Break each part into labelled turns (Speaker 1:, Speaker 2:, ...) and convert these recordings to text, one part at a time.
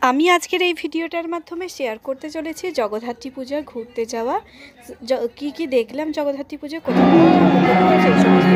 Speaker 1: আমি আজকের এই ভিডিওটার মাধ্যমে শেয়ার করতে চলেছি জগদ্ধাত্রী পূজায় ঘুরতে যাওয়া কি কি দেখলাম জগদ্ধাত্রী পূজায় কোথাও সেই সমস্ত।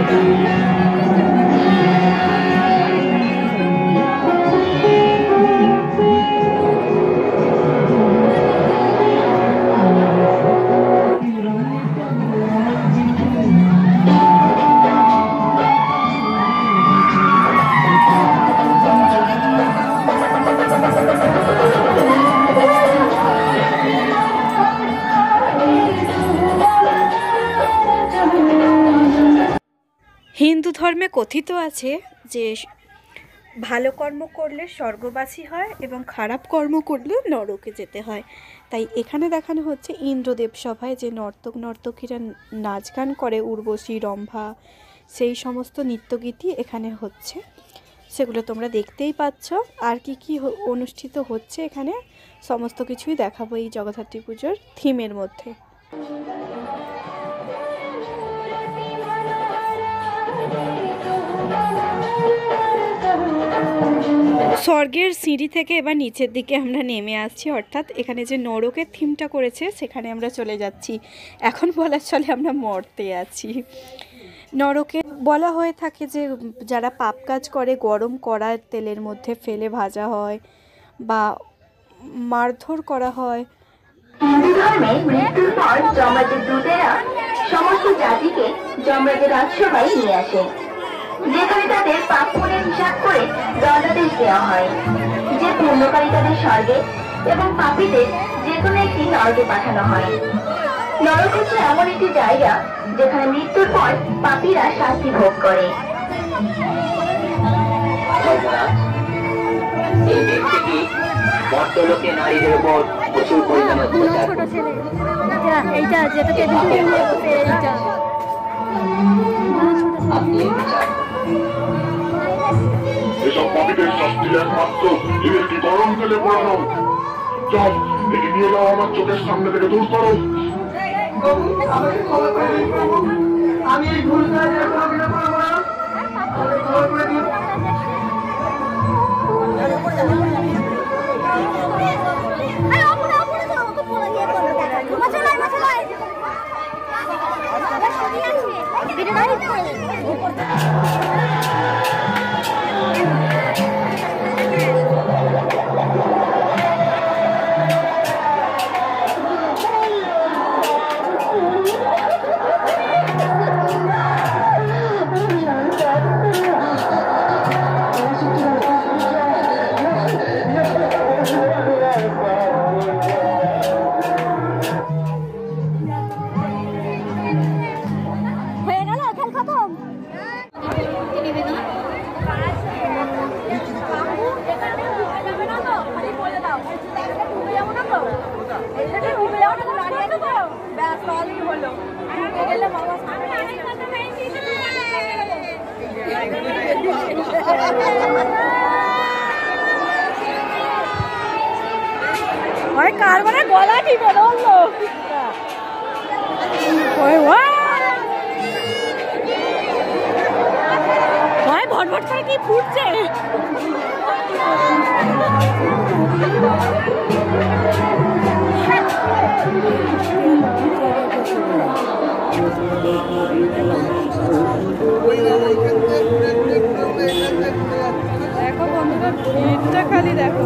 Speaker 1: হিন্দু ধর্মে কথিত আছে যে ভালো কর্ম করলে স্বর্গবাসী হয় এবং খারাপ কর্ম করলে নরকে যেতে হয়। তাই এখানে দেখানো হচ্ছে ইন্দ্রদেব সভায় যে নর্তক নর্তকীরা নাচ গান করে, উর্বশী, রম্ভা, সেই সমস্ত নৃত্যগীতি এখানে হচ্ছে, সেগুলো তোমরা দেখতেই পাচ্ছ। আর কি কি অনুষ্ঠিত হচ্ছে এখানে সমস্ত কিছুই দেখাবো এই জগদ্ধাত্রী পুজোর থিমের মধ্যে। স্বর্গের সিঁড়ি থেকে এবার নিচের দিকে আমরা নেমে আসছি, অর্থাৎ এখানে যে নরকের থিমটা করেছে সেখানে আমরা চলে যাচ্ছি। এখন বলার চলে আমরা মর্তে আছি। নরকে বলা হয়ে থাকে যে যারা পাপ কাজ করে গরম কড়ার তেলের মধ্যে ফেলে ভাজা হয় বা মারধর করা হয়।
Speaker 2: হিন্দু ধর্মে মৃত্যুর পর যমরাজের দূতেরা সমস্ত জাতিকে যমরাজের রাজসভায় নিয়ে আসে, যেখানে তাদের পাপ পুণ্যের হিসাব করে দণ্ডাদেশ দেওয়া হয়। যে পুণ্যকারী তাদের স্বর্গে এবং পাপীদের যে কোনো একটি নরকে পাঠানো হয়। নরক হচ্ছে এমন একটি জায়গা যেখানে মৃত্যুর পর পাপীরা শাস্তি ভোগ করে।
Speaker 3: এই ব্যক্তিটি মর্তলোকে নারীদের উপর প্রচুর পরিমাণে অত্যাচার
Speaker 4: এসব পাপীদের শাস্তির একমাত্র একটি গরম তেলে পোড়ানো। চল, একে নিয়ে যাও, আমার চোখের সামনে থেকে দূর করো।
Speaker 2: আমি এই ভুল কাজের কোনো করবো না।
Speaker 1: কার মানে গলা কি বেরোলো, ভটভট করে কি ফুটছে। দেখো বন্ধুরা, ভিড়টা খালি দেখো।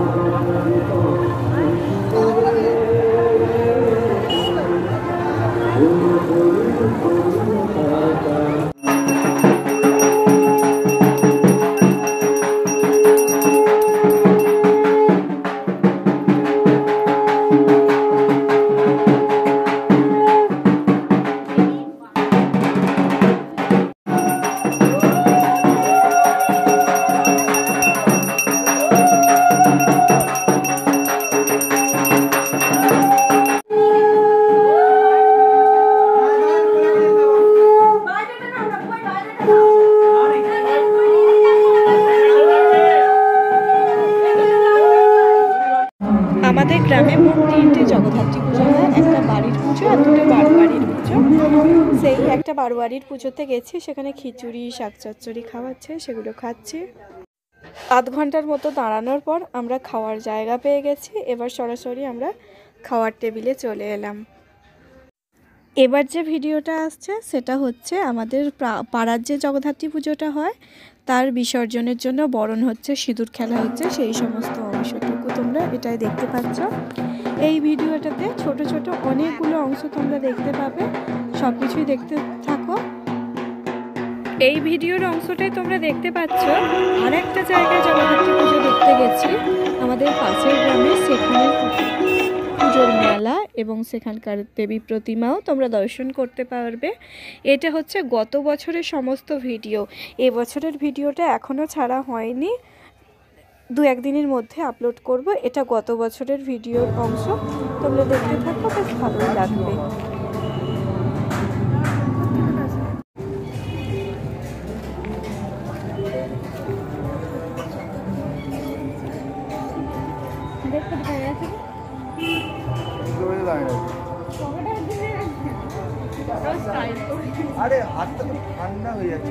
Speaker 1: আমাদের গ্রামে মোট 3টে জগদ্ধাত্রী পুজো হয়, একটা বাড়ির পুজো আর 2টো বারোয়ারির পুজো। সেই একটা বারোয়ারির পুজোতে গেছি, সেখানে খিচুড়ি শাক চচ্চড়ি খাওয়াচ্ছে, সেগুলো খাচ্ছি। আধ ঘন্টার মতো দাঁড়ানোর পর আমরা খাওয়ার জায়গা পেয়ে গেছি। এবার সরাসরি আমরা খাওয়ার টেবিলে চলে এলাম। এবার যে ভিডিওটা আসছে সেটা হচ্ছে আমাদের পাড়ার যে জগদ্ধাত্রী পুজোটা হয় তার বিসর্জনের জন্য বরণ হচ্ছে, সিঁদুর খেলা হচ্ছে, সেই সমস্ত অংশটুকু তোমরা এটাই দেখতে পাচ্ছ। এই ভিডিওটাতে ছোট ছোট অনেকগুলো অংশ তোমরা দেখতে পাবে, সব কিছুই দেখতে থাকো। এই ভিডিওর অংশটাই তোমরা দেখতে পাচ্ছ। আর একটা জায়গায় জগদ্ধাত্রী পুজো দেখতে গেছি আমাদের পাশের গ্রামে, সেখানে পুজোর মেলা এবং সেখানকার দেবী প্রতিমাও তোমরা দর্শন করতে পারবে। এটা হচ্ছে গত বছরের সমস্ত ভিডিও। এবছরের ভিডিওটা এখনও ছাড়া হয়নি, 2-1 দিনের মধ্যে আপলোড করব। এটা গত বছরের ভিডিওর অংশ, তোমরা দেখতে থাকো, বেশ ভালোই লাগবে।
Speaker 5: আরে হাতটা তো ঠান্ডা হয়ে যাচ্ছে।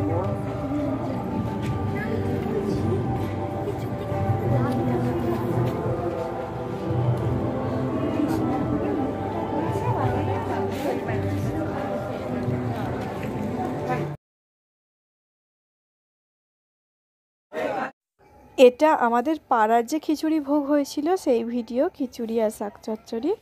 Speaker 1: এটা আমাদের পাড়ার যে খিচুড়ি ভোগ হয়েছিল সেই ভিডিও, খিচুড়ি আর শাক চচ্চড়ি।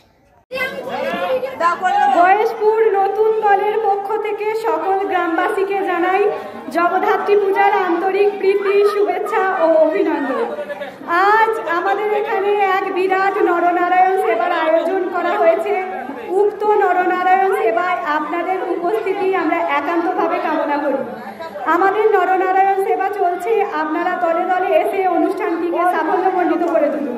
Speaker 1: গয়েশপুর নতুন দলের পক্ষ থেকে সকল গ্রামবাসীকে জানাই জগদ্ধাত্রী পূজার আন্তরিক প্রীতি, শুভেচ্ছা ও অভিনন্দন। আজ আমাদের এখানে এক বিরাট নরনারায়ণ সেবার আয়োজন করা হয়েছে। উক্ত নরনারায়ণ সেবায় আপনাদের উপস্থিতি আমরা একান্তভাবে কামনা করি। আমাদের নরনারায়ণ সেবা চলছে, আপনারা দলে দলে এসে অনুষ্ঠানটিকে সাফল্যমণ্ডিত করে তুলুন।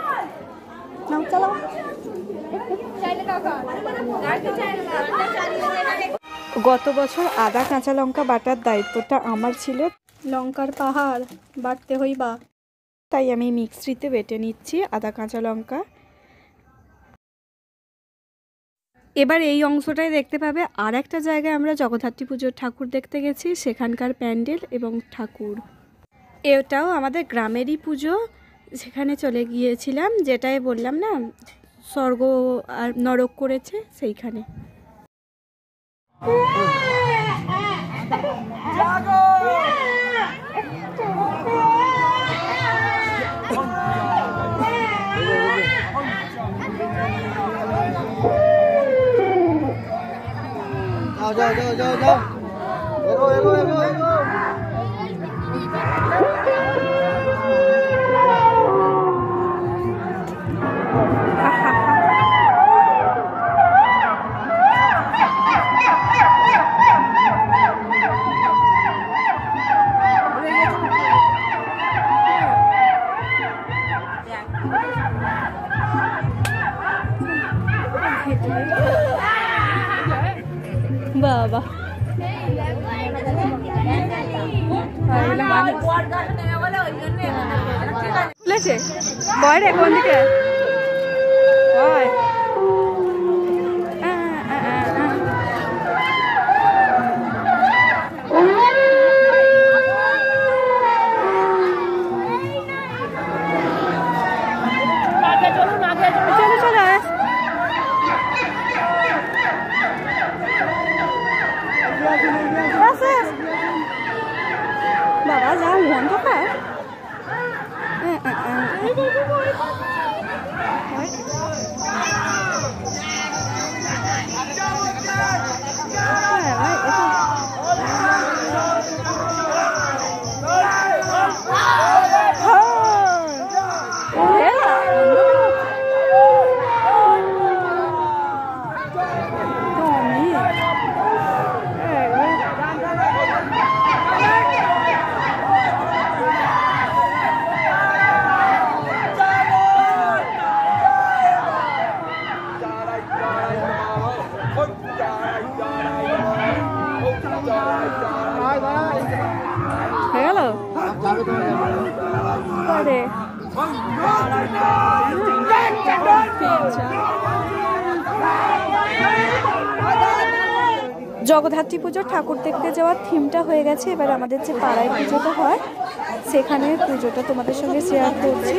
Speaker 1: গত বছর আদা কাঁচা লঙ্কা বাটার দায়িত্বটা আমার ছিল। লঙ্কার পাহাড় বাটতে হইবা, তাই আমি মিক্সিতে বেটে নিচ্ছি আদা কাঁচা লঙ্কা। এবার এই অংশটাই দেখতে পাবে। আর একটা জায়গায় আমরা জগদ্ধাত্রী পুজোর ঠাকুর দেখতে গেছি, সেখানকার প্যান্ডেল এবং ঠাকুর। এটাও আমাদের গ্রামেরই পুজো, সেখানে চলে গিয়েছিলাম, যেটাই বললাম না স্বর্গ আর নরক করেছে সেইখানে।
Speaker 5: যাও যাও যাও যাও, এগো এগো এগো এগো।
Speaker 1: বাবা বয় রে কোন দিকে বয়। চলো চলো বাবা যাও মন তো খায়। হয়ে গেল পরে জগদ্ধাত্রী পুজোর ঠাকুর দেখতে যাওয়ার থিমটা হয়ে গেছে। এবার আমাদের যে পাড়ায় পুজোটা হয় সেখানে পুজোটা তোমাদের সঙ্গে শেয়ার করছি।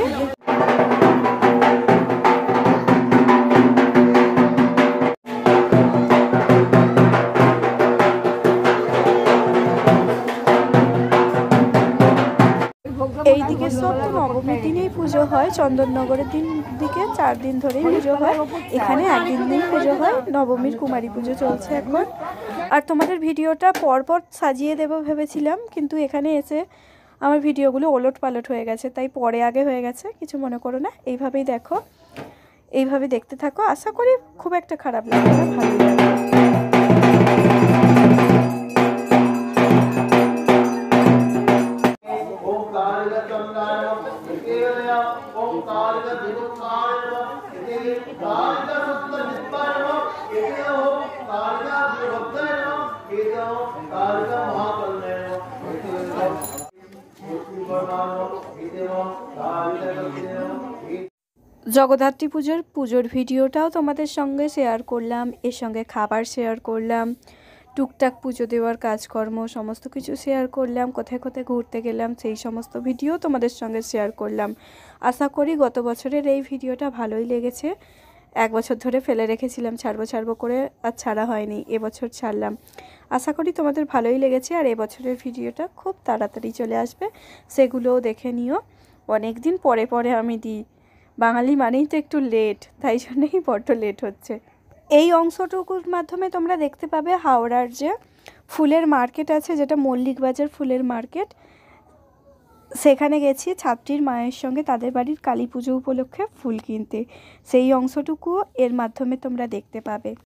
Speaker 1: এইদিকে সব তো নবমীর দিনেই পুজো হয়, চন্দননগরের দিকে 4 দিন ধরেই পুজো হয়, এখানে একদিন পুজো হয়। নবমীর কুমারী পুজো চলছে এখন। আর তোমাদের ভিডিওটা পরপর সাজিয়ে দেবো ভেবেছিলাম, কিন্তু এখানে এসে আমার ভিডিওগুলো ওলট পালট হয়ে গেছে, তাই পরে আগে হয়ে গেছে। কিছু মনে করো না, এইভাবেই দেখো, এইভাবে দেখতে থাকো। আশা করি খুব একটা খারাপ লাগবে না, ভালোই লাগবে। জগদ্ধাত্রী পুজোর ভিডিওটাও তোমাদের সঙ্গে শেয়ার করলাম, এর সঙ্গে খাবার শেয়ার করলাম, টুকটাক পুজো দেওয়ার কাজকর্ম সমস্ত কিছু শেয়ার করলাম, কোথায় কোথায় ঘুরতে গেলাম সেই সমস্ত ভিডিও তোমাদের সঙ্গে শেয়ার করলাম। আশা করি গত বছরের এই ভিডিওটা ভালোই লেগেছে। 1 বছর ধরে ফেলে রেখেছিলাম ছাড়বো করে, আর ছাড়া হয়নি, এবছর ছাড়লাম। আশা করি তোমাদের ভালোই লেগেছে। আর এবছরের ভিডিওটা খুব তাড়াতাড়ি চলে আসবে, সেগুলোও দেখে নিও। অনেক দিন পরে আমি দিই, বাঙালি মানেই তো একটু লেট, তাই জন্যই বড্ড লেট হচ্ছে। এই অংশটুকুর মাধ্যমে তোমরা দেখতে পাবে হাওড়ার যে ফুলের মার্কেট আছে, যেটা মল্লিক বাজার ফুলের মার্কেট, সেখানে গেছি ছাত্রীর মায়ের সঙ্গে তাদের বাড়ির কালী পুজো উপলক্ষে ফুল কিনতে। সেই অংশটুকু এর মাধ্যমে তোমরা দেখতে পাবে।